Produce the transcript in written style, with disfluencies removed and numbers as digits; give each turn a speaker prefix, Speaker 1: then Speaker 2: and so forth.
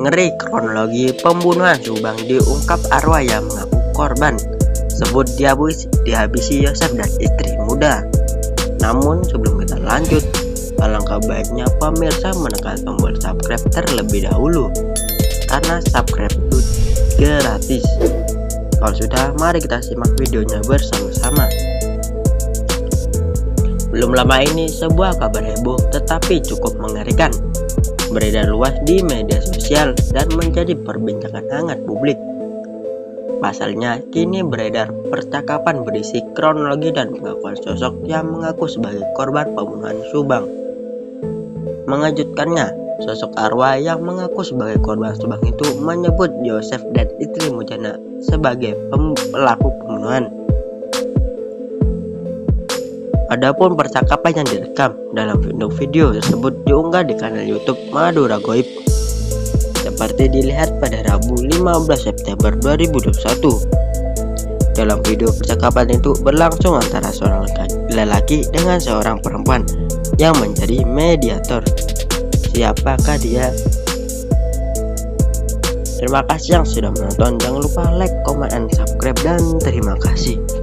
Speaker 1: Ngeri, kronologi pembunuhan Subang diungkap arwah yang mengaku korban. Sebut dihabisi Yosef dan istri muda. Namun sebelum kita lanjut, alangkah baiknya pemirsa menekan tombol subscribe terlebih dahulu, karena subscribe itu gratis. Kalau sudah, mari kita simak videonya bersama-sama. Belum lama ini, sebuah kabar heboh tetapi cukup mengerikan beredar luas di media sosial dan menjadi perbincangan hangat publik. Pasalnya, kini beredar percakapan berisi kronologi dan pengakuan sosok yang mengaku sebagai korban pembunuhan Subang. Mengejutkannya, sosok arwah yang mengaku sebagai korban Subang itu menyebut Yosef dan istri mudanya sebagai pelaku pembunuhan. Adapun percakapan yang direkam dalam video tersebut diunggah di kanal YouTube Madura Goib, seperti dilihat pada Rabu 15 September 2021. Dalam video, percakapan itu berlangsung antara seorang lelaki dengan seorang perempuan yang menjadi mediator. Siapakah dia? Terima kasih yang sudah menonton. Jangan lupa like, comment, and subscribe, dan terima kasih.